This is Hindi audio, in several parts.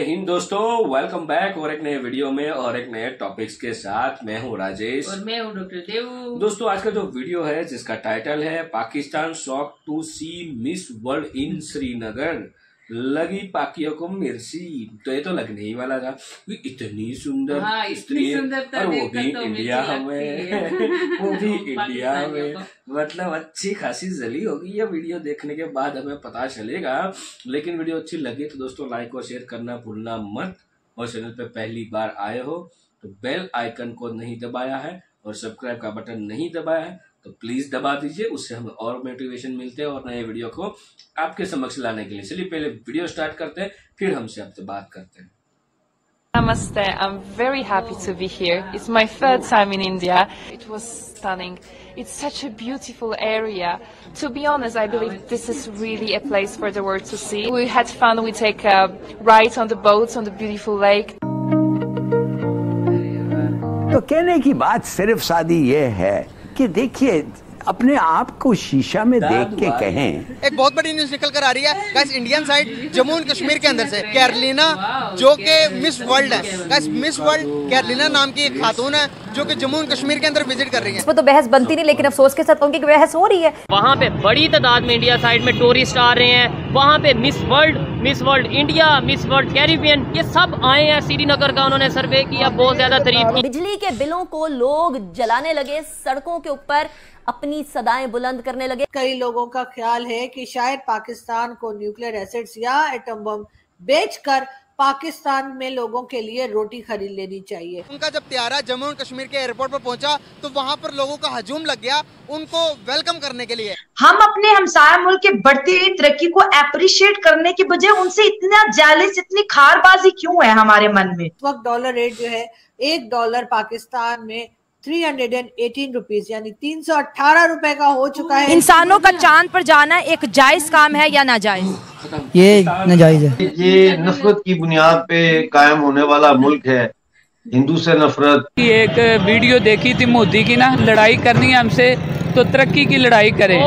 हिंद दोस्तों, वेलकम बैक और एक नए वीडियो में और एक नए टॉपिक्स के साथ। मैं हूं राजेश और मैं हूं डॉक्टर देव। दोस्तों, आज का जो वीडियो है जिसका टाइटल है Pakistan shock to see miss world in Srinagar, लगी पाकियों को मिर्ची। तो ये तो लगने ही वाला था, इतनी सुंदर इतनी सुंदरता और वो भी तो इंडिया में वो भी इंडिया में, मतलब अच्छी खासी जली होगी। ये वीडियो देखने के बाद हमें पता चलेगा। लेकिन वीडियो अच्छी लगी तो दोस्तों लाइक और शेयर करना भूलना मत। और चैनल पे पहली बार आए हो तो बेल आइकन को नहीं दबाया है और सब्सक्राइब का बटन नहीं दबाया है तो प्लीज दबा दीजिए, उससे हमें और मोटिवेशन मिलते हैं और नए वीडियो को आपके समक्ष लाने के लिए। चलिए पहले वीडियो स्टार्ट करते हैं, फिर हमसे आपसे बात करते हैं। Namaste. I'm very happy to be here. It's my third time in India. It was stunning. It's such a beautiful area. To be honest, I believe this is really a place for the world to see. We had fun. We take a ride on the boats on the beautiful lake. तो कहने की बात सिर्फ सादी ये है कि देखिए, अपने आप को शीशा में देख के कहें। एक बहुत बड़ी न्यूज निकल कर आ रही है guys, Indian side Jammu and Kashmir के अंदर से कैरोलिना जो कि मिस वर्ल्ड है। गाइस, मिस वर्ल्ड कैरोलिना नाम की एक खातून है जो कि जम्मू एंड कश्मीर के अंदर विजिट कर रही है। इस पर तो बहस बनती नहीं, लेकिन अफसोस के साथ कहूंगी कि बहस हो रही है। वहाँ पे बड़ी तादाद में इंडिया साइड में टूरिस्ट आ रहे हैं। वहाँ पे miss world India, miss world Caribbean, ये सब आए हैं। श्रीनगर का उन्होंने सर्वे किया, बहुत ज्यादा तारीफ की। बिजली के बिलों को लोग जलाने लगे, सड़कों के ऊपर अपनी सदाएं बुलंद करने लगे। कई लोगों का ख्याल है कि शायद पाकिस्तान को न्यूक्लियर एसेट्स या एटम बम बेचकर पाकिस्तान में लोगों के लिए रोटी खरीद लेनी चाहिए। उनका जब त्यारा जम्मू एंड कश्मीर के एयरपोर्ट पर पहुंचा तो वहां पर लोगों का हजूम लग गया उनको वेलकम करने के लिए। हम अपने हमसाया मुल्क के बढ़ती हुई तरक्की को अप्रिशिएट करने के बजाय उनसे इतना जेलस, इतनी खारबाजी क्यों है हमारे मन में? इस वक्त डॉलर रेट जो है, $1 पाकिस्तान में 318 रुपीज यानी 318 रुपए का हो चुका है। इंसानों का चांद पर जाना एक जायज काम है या नाजायज? ये नाजायज है। ये नफरत की बुनियाद पे कायम होने वाला मुल्क है, हिंदू से नफरत। एक वीडियो देखी थी मोदी की ना, लड़ाई करनी है हमसे तो तरक्की की लड़ाई करें।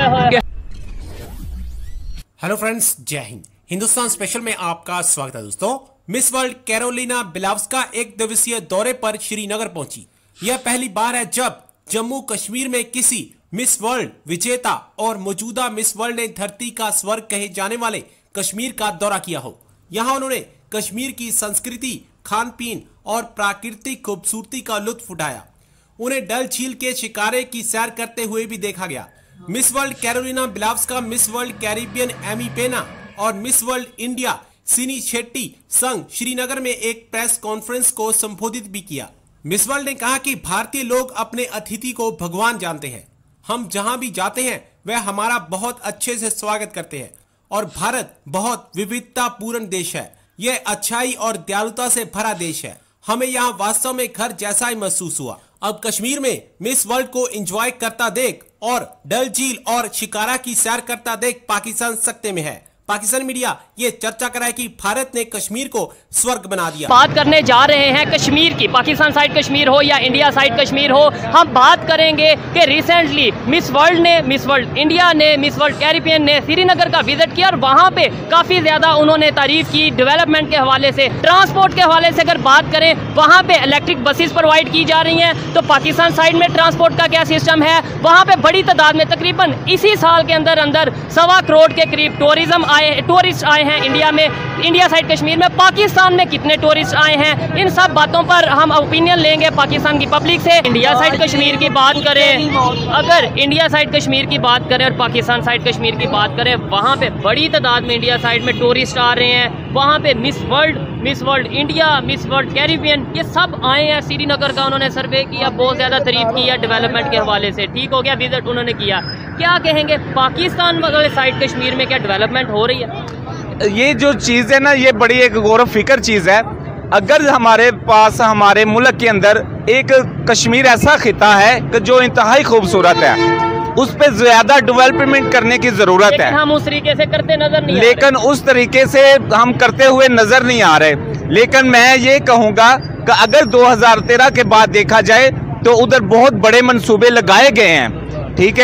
हेलो फ्रेंड्स, जय हिंद। हिंदुस्तान स्पेशल में आपका स्वागत है दोस्तों। मिस वर्ल्ड कैरोलिना बिलावस्का एक दिवसीय दौरे पर श्रीनगर पहुंची। यह पहली बार है जब जम्मू कश्मीर में किसी मिस वर्ल्ड विजेता और मौजूदा मिस वर्ल्ड ने धरती का स्वर्ग कहे जाने वाले कश्मीर का दौरा किया हो। यहां उन्होंने कश्मीर की संस्कृति, खान पीन और प्राकृतिक खूबसूरती का लुत्फ उठाया। उन्हें डल झील के शिकारे की सैर करते हुए भी देखा गया। Miss world Carolina Bielawska miss world Caribbean Amy Pena और मिस वर्ल्ड इंडिया सिनी शेट्टी संग श्रीनगर में एक प्रेस कॉन्फ्रेंस को संबोधित भी किया। मिस वर्ल्ड ने कहा कि भारतीय लोग अपने अतिथि को भगवान जानते हैं। हम जहां भी जाते हैं वह हमारा बहुत अच्छे से स्वागत करते हैं और भारत बहुत विविधता पूर्ण देश है। यह अच्छाई और दयालुता से भरा देश है। हमें यहाँ वास्तव में घर जैसा ही महसूस हुआ। अब कश्मीर में मिस वर्ल्ड को एंजॉय करता देख और डल झील और शिकारा की सैर करता देख पाकिस्तान सकते में है। पाकिस्तान मीडिया ये चर्चा कर रहा है कि भारत ने कश्मीर को स्वर्ग बना दिया। बात करने जा रहे हैं कश्मीर की, पाकिस्तान साइड कश्मीर हो या इंडिया साइड कश्मीर हो। हम बात करेंगे कि रिसेंटली मिस वर्ल्ड इंडिया ने, मिस वर्ल्ड कैरिबियन ने श्रीनगर का विजिट किया और वहां पे काफी ज्यादा उन्होंने तारीफ की डेवलपमेंट के हवाले से। ट्रांसपोर्ट के हवाले से अगर बात करें, वहां पे इलेक्ट्रिक बसेस प्रोवाइड की जा रही हैं। तो पाकिस्तान साइड में ट्रांसपोर्ट का क्या सिस्टम है? वहां पे बड़ी तादाद में तकरीबन इसी साल के अंदर 1.25 करोड़ के करीब टूरिस्ट आए हैं इंडिया में। इंडिया साइड कश्मीर में, पाकिस्तान में कितने टूरिस्ट आए हैं, इन सब बातों पर हम ओपिनियन लेंगे पाकिस्तान की पब्लिक से। इंडिया साइड कश्मीर की बात करें, अगर इंडिया साइड कश्मीर की बात करें और पाकिस्तान साइड कश्मीर की बात करें, वहाँ पे बड़ी तादाद में इंडिया साइड में टूरिस्ट आ रहे हैं। वहाँ पे miss world India, miss world Caribbean, ये सब आए हैं। श्रीनगर का उन्होंने सर्वे किया, बहुत ज्यादा तारीफ की है डेवलपमेंट के हवाले से। ठीक हो गया, विजिट उन्होंने किया। क्या कहेंगे पाकिस्तान वाले साइड कश्मीर में क्या डेवलपमेंट हो रही है? ये जो चीज़ है ना, ये बड़ी एक गौरव फिक्र चीज़ है। अगर हमारे पास हमारे मुल्क के अंदर एक कश्मीर ऐसा खिता है कि जो इंतहाई खूबसूरत है, उस पे ज्यादा डेवलपमेंट करने की जरूरत है। हम उस तरीके से करते नजर नहीं, लेकिन उस तरीके से हम करते हुए नजर नहीं आ रहे। लेकिन मैं ये कहूँगा कि अगर 2013 के बाद देखा जाए तो उधर बहुत बड़े मंसूबे लगाए गए हैं, ठीक है।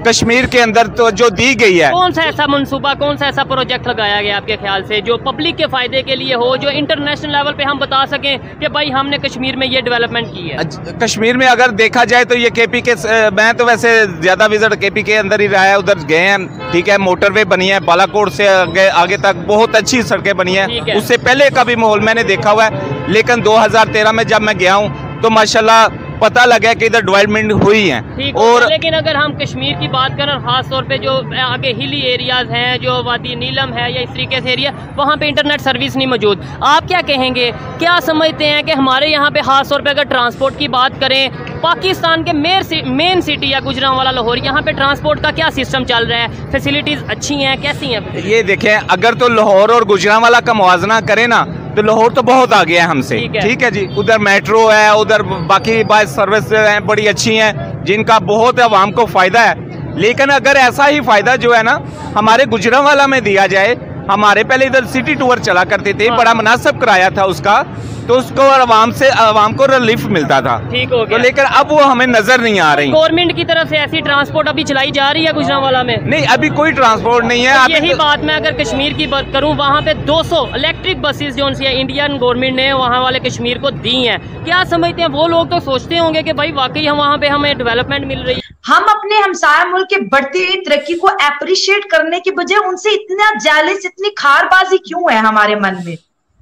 कश्मीर के अंदर तो जो दी गई है। कौन सा ऐसा मंसूबा, कौन सा ऐसा प्रोजेक्ट लगाया गया आपके ख्याल से जो पब्लिक के फायदे के लिए हो, जो इंटरनेशनल लेवल पे हम बता सकें कि भाई हमने कश्मीर में ये डेवलपमेंट की है? कश्मीर में अगर देखा जाए तो ये केपी के, मैं तो वैसे ज्यादा विजिट केपी के अंदर ही रहा है, उधर गए हैं, ठीक है। मोटरवे बनी है, बालाकोट से आगे तक बहुत अच्छी सड़कें बनी है। उससे पहले का भी माहौल मैंने देखा हुआ है, लेकिन 2013 में जब मैं गया हूँ तो माशाल्लाह पता लगा कि इधर डेवलपमेंट हुई है। और लेकिन अगर हम कश्मीर की बात करें, खास तौर पे जो आगे हिली एरियाज हैं, जो वादी नीलम है या इस तरीके से एरिया, वहाँ पे इंटरनेट सर्विस नहीं मौजूद। आप क्या कहेंगे, क्या समझते हैं कि हमारे यहाँ पे खास तौर पे अगर ट्रांसपोर्ट की बात करें, पाकिस्तान के मेन सिटी या गुजरांवाला लाहौर, यहाँ पे ट्रांसपोर्ट का क्या सिस्टम चल रहा है? फैसिलिटीज अच्छी हैं, कैसी हैं? ये देखें, अगर तो लाहौर और गुजरांवाला का मुआवजा करें ना तो लाहौर तो बहुत आगे है हमसे, ठीक है जी। उधर मेट्रो है, उधर बाकी बस सर्विस हैं बड़ी अच्छी हैं, जिनका बहुत आवाम को फायदा है। लेकिन अगर ऐसा ही फायदा जो है ना हमारे गुजरांवाला में दिया जाए, हमारे पहले इधर सिटी टूर चला करते थे, बड़ा मुनासिब किराया था उसका, तो उसको आवाम को रिलीफ मिलता था, ठीक हो गया। तो लेकिन अब वो हमें नजर नहीं आ रही। गवर्नमेंट की तरफ से ऐसी ट्रांसपोर्ट अभी चलाई जा रही है गुजरांवाला में? नहीं, अभी कोई ट्रांसपोर्ट नहीं है। यही बात मैं अगर कश्मीर की बात करूं, वहाँ पे 200 इलेक्ट्रिक बसेस जो इंडियन गवर्नमेंट ने वहाँ वाले कश्मीर को दी हैं। क्या समझते हैं वो लोग? तो सोचते होंगे कि भाई वाकई हम वहाँ पे हमें डेवलपमेंट मिल रही है। हम अपने हमसाया मुल्क के बढ़ती हुई तरक्की को अप्रिशिएट करने के बजाय उनसे इतना जेलस, इतनी खारबाजी क्यों है हमारे मन में?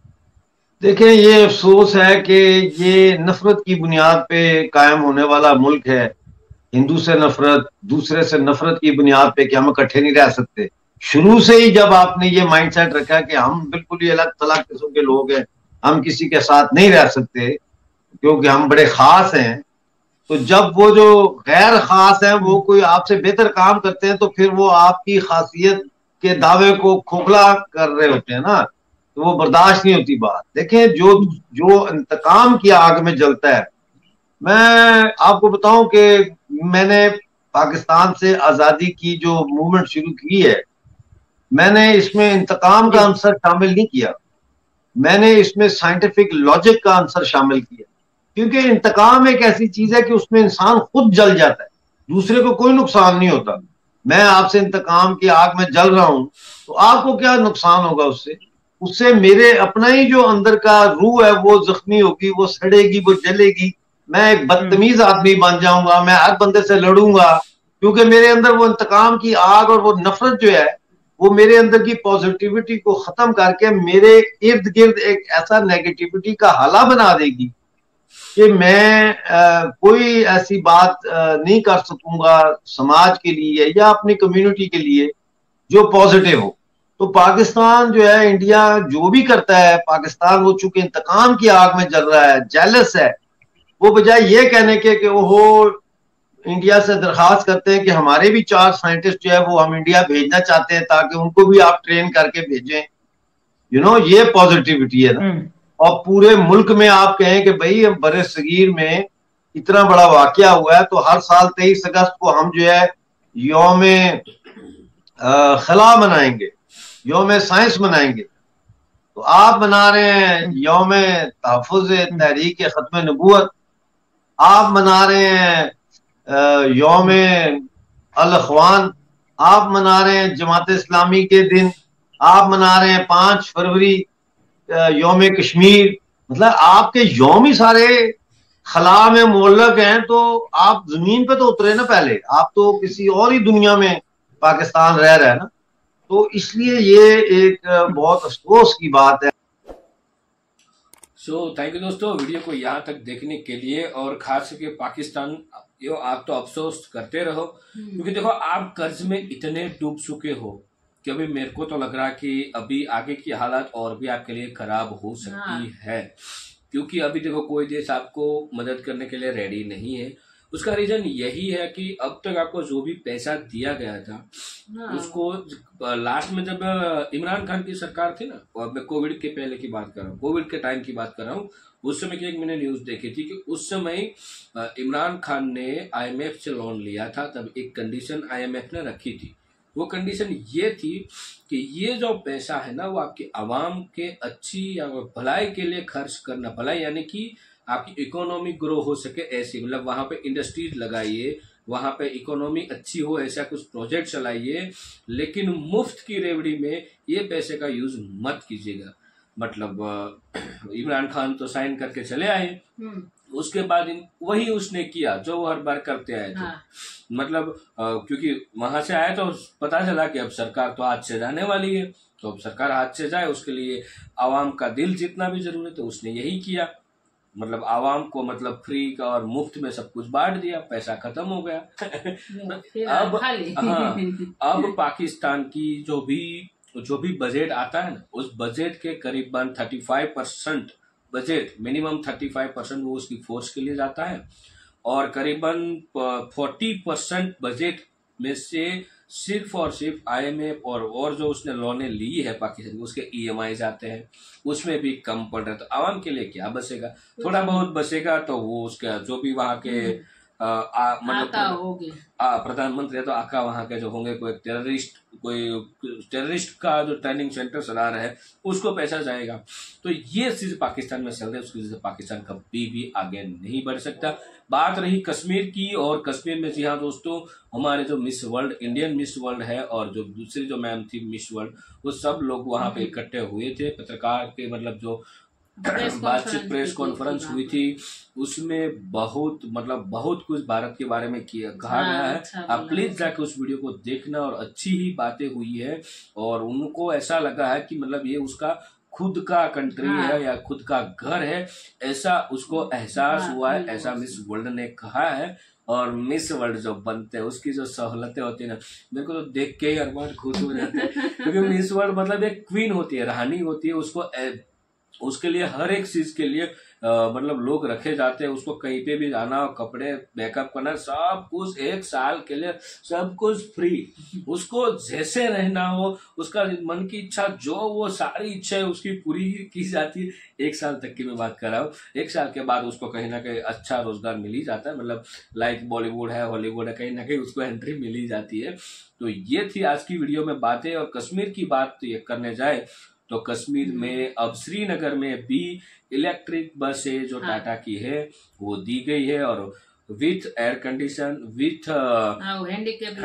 देखें, ये अफसोस है कि ये नफरत की बुनियाद पे कायम होने वाला मुल्क है। हिंदू से नफरत, दूसरे से नफरत की बुनियाद पे कि हम इकट्ठे नहीं रह सकते। शुरू से ही जब आपने ये माइंडसेट रखा है कि हम बिल्कुल ही अलग थलग किस्म के लोग हैं, हम किसी के साथ नहीं रह सकते क्योंकि हम बड़े खास हैं, तो जब वो जो गैर खास हैं वो कोई आपसे बेहतर काम करते हैं तो फिर वो आपकी खासियत के दावे को खोखला कर रहे होते हैं ना, तो वो बर्दाश्त नहीं होती बात। देखें, जो इंतकाम की आग में जलता है, मैं आपको बताऊं कि मैंने पाकिस्तान से आजादी की जो मूवमेंट शुरू की है, मैंने इसमें इंतकाम का आंसर शामिल नहीं किया, मैंने इसमें साइंटिफिक लॉजिक का आंसर शामिल किया। क्योंकि इंतकाम एक ऐसी चीज है कि उसमें इंसान खुद जल जाता है, दूसरे को कोई नुकसान नहीं होता। मैं आपसे इंतकाम की आग में जल रहा हूं तो आपको क्या नुकसान होगा उससे मेरे अपना ही जो अंदर का रूह है वो जख्मी होगी, वो सड़ेगी, वो जलेगी। मैं एक बदतमीज आदमी बन जाऊंगा, मैं हर बंदे से लड़ूंगा, क्योंकि मेरे अंदर वो इंतकाम की आग और वो नफरत जो है वो मेरे अंदर की पॉजिटिविटी को खत्म करके मेरे इर्द गिर्द एक ऐसा नेगेटिविटी का हाला बना देगी कि मैं कोई ऐसी बात नहीं कर सकूंगा समाज के लिए या अपनी कम्युनिटी के लिए जो पॉजिटिव हो। तो पाकिस्तान जो है, इंडिया जो भी करता है, पाकिस्तान वो चूंकि इंतकाम की आग में जल रहा है, जेलस है, वो बजाय ये कहने के कि ओहो इंडिया से दरखास्त करते हैं कि हमारे भी 4 साइंटिस्ट जो है वो हम इंडिया भेजना चाहते हैं ताकि उनको भी आप ट्रेन करके भेजें, ये पॉजिटिविटी है ना। और पूरे मुल्क में आप कहें कि भाई बड़े सगीर में इतना बड़ा वाकया हुआ है तो हर साल 23 अगस्त को हम जो है यौम खला मनाएंगे, यौम साइंस मनाएंगे, तो आप मना रहे हैं यौम तहफ़्फ़ुज़ तहरीक खत्म नबूवत, आप मना रहे हैं यौम अल अख़वान, आप मना रहे हैं जमात इस्लामी के दिन, आप मना रहे हैं 5 फरवरी यौम कश्मीर। मतलब आपके यौम ही सारे खला में मुअल्लक हैं, तो आप जमीन पे तो उतरे ना पहले, आप तो किसी और ही दुनिया में पाकिस्तान रह रहा है ना। तो इसलिए ये एक बहुत अफसोस की बात है। थैंक यू दोस्तों, वीडियो को यहाँ तक देखने के लिए। और खास करके पाकिस्तान, आप तो अफसोस करते रहो, क्योंकि देखो आप कर्ज में इतने डूब चुके हो कि अभी मेरे को तो लग रहा है कि अभी आगे की हालात और भी आपके लिए खराब हो सकती है, क्योंकि अभी देखो कोई देश आपको मदद करने के लिए रेडी नहीं है। उसका रीजन यही है कि अब तक आपको जो भी पैसा दिया गया था उसको लास्ट में जब इमरान खान की सरकार थी ना, और मैं कोविड के पहले की बात कर रहा हूँ, कोविड के टाइम की बात कर रहा हूँ, उस समय की एक मैंने न्यूज देखी थी कि उस समय इमरान खान ने IMF से लोन लिया था। तब एक कंडीशन IMF ने रखी थी, वो कंडीशन ये थी कि ये जो पैसा है ना वो आपकी आवाम के अच्छी या भलाई के लिए खर्च करना, भलाई यानी कि आपकी इकोनॉमी ग्रो हो सके ऐसी, मतलब वहां पे इंडस्ट्रीज लगाइए, वहां पे इकोनॉमी अच्छी हो, ऐसा कुछ प्रोजेक्ट चलाइए, लेकिन मुफ्त की रेवड़ी में ये पैसे का यूज मत कीजिएगा। मतलब इमरान खान तो साइन करके चले आए, उसके बाद वही उसने किया जो वो हर बार करते आए थे। हाँ। मतलब क्योंकि वहां से आया तो पता चला कि अब सरकार तो हाथ से जाने वाली है, तो अब सरकार हाथ से जाए उसके लिए आवाम का दिल जीतना भी जरूरी है, तो उसने यही किया। मतलब आवाम को मतलब फ्री का और मुफ्त में सब कुछ बांट दिया, पैसा खत्म हो गया। अब हाँ, अब पाकिस्तान की जो भी बजट आता है ना, उस बजट के करीबन 35% बजट, मिनिमम 35% वो उसकी फोर्स के लिए जाता है, और करीबन 40% बजट में से सिर्फ और सिर्फ IMF और जो उसने लोनें ली है पाकिस्तान उसके EMI जाते हैं, उसमें भी कम पड़ रहा है। तो आवाम के लिए क्या बचेगा? थोड़ा बहुत बचेगा तो वो उसका जो भी वहाँ के मतलब प्रधानमंत्री है तो आका वहाँ के जो होंगे, कोई टेररिस्ट का जो ट्रेनिंग सेंटर चला रहा है उसको पैसा जाएगा। तो ये चीज पाकिस्तान में चल रही है, उसकी वजह से पाकिस्तान कभी भी आगे नहीं बढ़ सकता। बात रही कश्मीर की, और कश्मीर में जी हाँ दोस्तों, हमारे जो miss world, Indian miss world है और जो दूसरी जो मैम थी मिस वर्ल्ड, वो सब लोग वहां पे इकट्ठे हुए थे। पत्रकार के मतलब जो बातचीत प्रेस कॉन्फ्रेंस हुई थी उसमें बहुत कुछ भारत के बारे में कहा गया है। अच्छा, आप प्लीज जाके उस वीडियो को देखना, और अच्छी ही बातें हुई है, और उनको ऐसा लगा है कि मतलब ये उसका खुद का कंट्री है या खुद का घर है, ऐसा उसको एहसास हुआ है, ऐसा मिस वर्ल्ड ने कहा है। और मिस वर्ल्ड जो बनते हैं उसकी जो सहूलतें होती है ना, मेरे को तो देख के ही अरमान खुश हो जाते हैं, क्योंकि मिस वर्ल्ड मतलब एक क्वीन होती है, रानी होती है, उसको उसके लिए हर एक चीज के लिए मतलब लोग रखे जाते हैं। उसको कहीं पे भी जाना हो, कपड़े मेकअप करना, सब कुछ 1 साल के लिए सब कुछ फ्री। उसको जैसे रहना हो, उसका मन की इच्छा जो वो सारी इच्छा है उसकी पूरी की जाती है। 1 साल तक की मैं बात कर रहा हूँ। 1 साल के बाद उसको कहीं ना कहीं अच्छा रोजगार मिल ही जाता है, मतलब लाइक बॉलीवुड है, हॉलीवुड है, कहीं ना कहीं उसको एंट्री मिल ही जाती है। तो ये थी आज की वीडियो में बातें। और कश्मीर की बात करने जाए तो कश्मीर में अब श्रीनगर में भी इलेक्ट्रिक बसें जो टाटा की है वो दी गई है, और with air condition, with handicap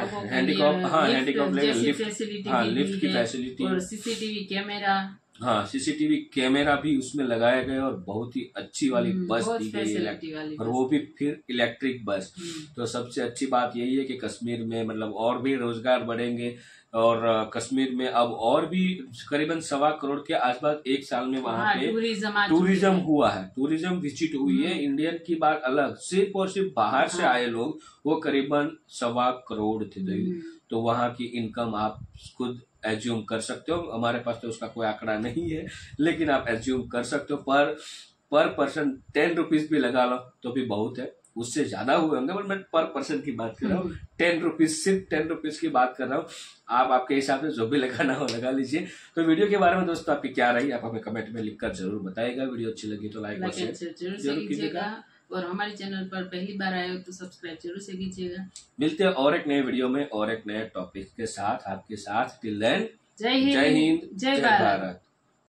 lift की फैसिलिटी और सीसीटीवी कैमरा, हाँ सीसीटीवी कैमरा भी उसमें लगाया गया, और बहुत ही अच्छी वाली बस दी गई है, और वो भी फिर इलेक्ट्रिक बस। तो सबसे अच्छी बात यही है कि कश्मीर में मतलब और भी रोजगार बढ़ेंगे, और कश्मीर में अब और भी करीबन 1.25 करोड़ के आसपास 1 साल में वहाँ पे टूरिज्म हुआ है, टूरिज्म विजिट हुई है। इंडियन की बात अलग, सिर्फ और सिर्फ बाहर से आए लोग वो करीबन 1.25 करोड़ थे। तो वहाँ की इनकम आप खुद एज्यूम कर सकते हो, हमारे पास तो उसका कोई आंकड़ा नहीं है, लेकिन आप एज्यूम कर सकते हो। पर पर्सन 10 रुपीज भी लगा लो तो भी बहुत है, उससे ज्यादा हुए होंगे, बट मैं पर पर्सन की बात कर रहा हूँ। 10 रुपीज, सिर्फ 10 रुपीज की बात कर रहा हूँ। आप आपके हिसाब से जो भी लगाना हो लगा लीजिए। तो वीडियो के बारे में दोस्तों आपकी क्या रही, आप हमें कमेंट में लिखकर जरूर बताइएगा। वीडियो अच्छी लगी तो लाइक और शेयर जरूर कीजिएगा, और हमारे चैनल पर पहली बार आए हो तो सब्सक्राइब जरूर से कीजिएगा। मिलते हैं और एक नए वीडियो में और एक नए टॉपिक के साथ आपके साथ। टिल देन जय हिंद, जय भारत।